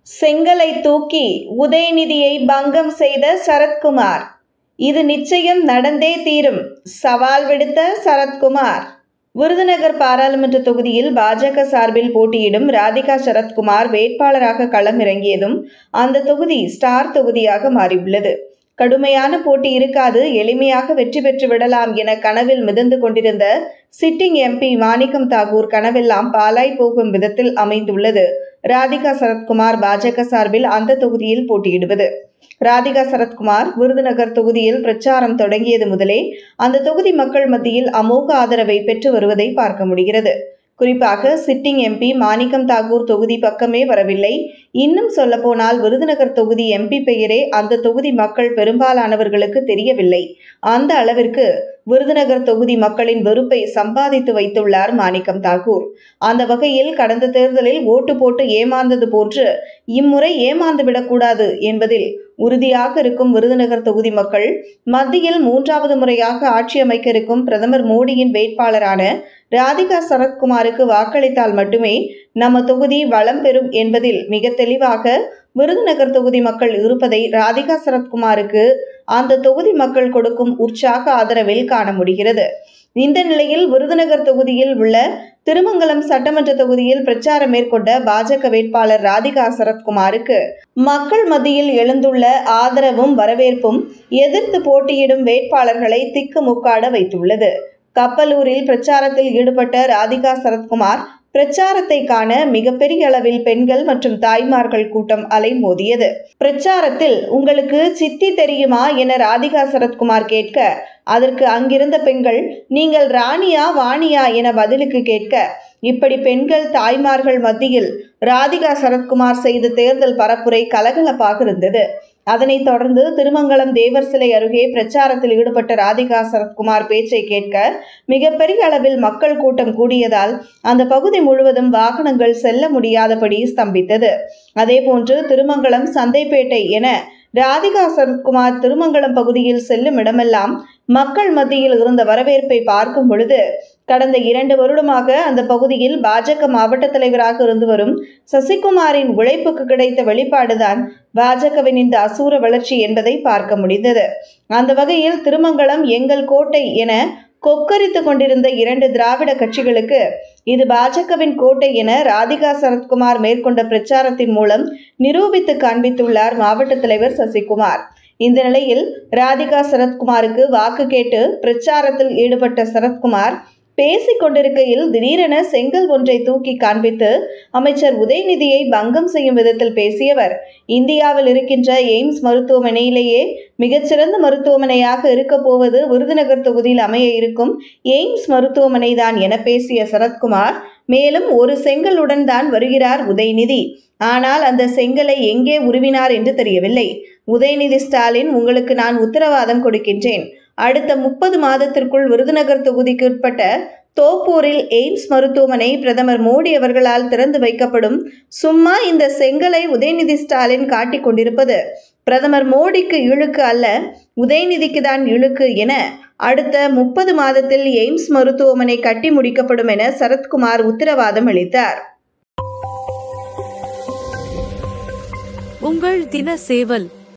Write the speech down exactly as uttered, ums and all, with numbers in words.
செங்கலை தூக்கி உதயநிதியை பங்கம் செய்த சரத்குமார். இது நிச்சயம் நடந்தே தீரும், சவால் விடுத்த சரத்குமார். விருதுநகர் பாராளுமன்ற தொகுதியில் பாஜக சார்பில் போட்டியிடும் ராதிகா சரத்குமார் வேட்பாளராக களமிறங்கியதும் அந்த தொகுதி ஸ்டார் தொகுதியாக மாறியுள்ளது. கடுமையான போட்டி இருக்காது, எளிமையாக வெற்றி பெற்று விடலாம் என கனவில் மிதந்து கொண்டிருந்த சிட்டிங் எம்பி மாணிக்கம் தாகூர் கனவெல்லாம் பாலாய் போகும் விதத்தில் அமைந்துள்ளது ராதிகா சரத்குமார் பாஜக சார்பில் அந்த தொகுதியில் போட்டியிடுவது. ராதிகா சரத்குமார் விருதுநகர் தொகுதியில் பிரச்சாரம் தொடங்கியது முதலே அந்த தொகுதி மக்கள் மத்தியில் அமோக ஆதரவை பெற்று வருவதை பார்க்க முடிகிறது. குறிப்பாக சிட்டிங் எம்பி மாணிக்கம் தாகூர் தொகுதி பக்கமே வரவில்லை. இன்னும் சொல்லப்போனால் விருதுநகர் தொகுதி எம்பி பெயரே அந்த தொகுதி மக்கள் பெரும்பாலானவர்களுக்கு தெரியவில்லை. அந்த அளவிற்கு விருதுநகர் தொகுதி மக்களின் வெறுப்பை சம்பாதித்து வைத்துள்ளார் மாணிக்கம் தாகூர். அந்த வகையில் கடந்த தேர்தலில் ஓட்டு போட்டு ஏமாந்தது போன்று இம்முறை ஏமாந்து விடக்கூடாது என்பதில் உறுதியாக இருக்கும் விருதுநகர் தொகுதி மக்கள் மத்தியில் மூன்றாவது முறையாக ஆட்சி அமைக்க இருக்கும் பிரதமர் மோடியின் வேட்பாளரான ராதிகா சரத்குமாருக்கு வாக்களித்தால் மட்டுமே நம்ம தொகுதி வளம் பெறும் என்பதில் மிக தெளிவாக விருதுநகர் தொகுதி மக்கள் இருப்பதை ராதிகா சரத்குமாருக்கு அந்த தொகுதி மக்கள் கொடுக்கும் உற்சாக ஆதரவில் காண முடிகிறது. இந்த நிலையில் விருதுநகர் தொகுதியில் உள்ள திருமங்கலம் சட்டமன்ற தொகுதியில் பிரச்சாரம் மேற்கொண்ட பாஜக வேட்பாளர் ராதிகா சரத்குமாருக்கு மக்கள் மத்தியில் எழுந்துள்ள ஆதரவும் வரவேற்பும் எதிர்த்து போட்டியிடும் வேட்பாளர்களை திக்குமுக்காட வைத்துள்ளது. கப்பலூரில் பிரச்சாரத்தில் ஈடுபட்ட ராதிகா சரத்குமார் பிரச்சாரத்தை காண மிகப்பெரிய அளவில் பெண்கள் மற்றும் தாய்மார்கள் கூட்டம் அலைமோதியது. பிரச்சாரத்தில் உங்களுக்கு சித்தி தெரியுமா என ராதிகா சரத்குமார் கேட்க, அதற்கு அங்கிருந்த பெண்கள் நீங்கள் ராணியா வாணியா என பதிலுக்கு கேட்க, இப்படி பெண்கள் தாய்மார்கள் மத்தியில் ராதிகா சரத்குமார் செய்த தேர்தல் பரப்புரை கலகலப்பாக இருந்தது. அதனைத் தொடர்ந்து திருமங்கலம் தேவர் சிலை அருகே பிரச்சாரத்தில் ஈடுபட்ட ராதிகா சரத்குமார் பேச்சை கேட்க மிகப்பெரிய அளவில் மக்கள் கூட்டம் கூடியதால் அந்த பகுதி முழுவதும் வாகனங்கள் செல்ல முடியாதபடி ஸ்தம்பித்தது. அதேபோன்று திருமங்கலம் சந்தைப்பேட்டை என ராதிகா சரத்குமார் திருமங்கலம் பகுதியில் செல்லும் இடமெல்லாம் மக்கள் மத்தியில் இருந்த வரவேற்பை பார்க்கும் பொழுது கடந்த இரண்டு வருடமாக அந்த பகுதியில் பாஜக மாவட்ட தலைவராக இருந்து வரும் சசிகுமாரின் உழைப்புக்கு கிடைத்த வெளிப்பாடுதான் பாஜகவின் இந்த அசூர வளர்ச்சி என்பதை பார்க்க முடிந்தது. அந்த வகையில் திருமங்கலம் எங்கள் கோட்டை என கொக்கரித்து கொண்டிருந்த இரண்டு திராவிட கட்சிகளுக்கு இது பாஜகவின் கோட்டை என ராதிகா சரத்குமார் மேற்கொண்ட பிரச்சாரத்தின் மூலம் நிரூபித்து காண்பித்துள்ளார் மாவட்ட தலைவர் சசிகுமார். இந்த நிலையில் ராதிகா சரத்குமாருக்கு வாக்கு கேட்டு பிரச்சாரத்தில் ஈடுபட்ட சரத்குமார் பேசிக் கொண்டிருக்கையில் திடீரென செங்கல் ஒன்றை தூக்கி காண்பித்து அமைச்சர் உதயநிதியை பங்கம் செய்யும் விதத்தில் பேசியவர், இந்தியாவில் இருக்கின்ற எய்ம்ஸ் மருத்துவமனையிலேயே மிகச்சிறந்த மருத்துவமனையாக இருக்க போவது விருதுநகர் தொகுதியில் அமைய இருக்கும் எய்ம்ஸ் மருத்துவமனை தான் என பேசிய சரத்குமார், மேலும் ஒரு செங்கலுடன் தான் வருகிறார் உதயநிதி, ஆனால் அந்த செங்கலை எங்கே உருவினார் என்று தெரியவில்லை. உதயநிதி ஸ்டாலின், உங்களுக்கு நான் உத்தரவாதம் கொடுக்கின்றேன், அடுத்த முப்பது மாதத்திற்குள் விருதுநகர் தொகுதிக்கு உட்பட்ட தோப்பூரில் எய்ம்ஸ் மருத்துவமனை பிரதமர் மோடி அவர்களால் திறந்து வைக்கப்படும். சும்மா இந்த செங்கலை உதயநிதி ஸ்டாலின் காட்டிக் கொண்டிருப்பது பிரதமர் மோடிக்கு இழுக்கு அல்ல, உதயநிதிக்கு தான் இழுக்கு என அடுத்த முப்பது மாதத்தில் எய்ம்ஸ் மருத்துவமனை கட்டி முடிக்கப்படும் என சரத்குமார் உத்தரவாதம் அளித்தார். உங்கள் தின சேவல்.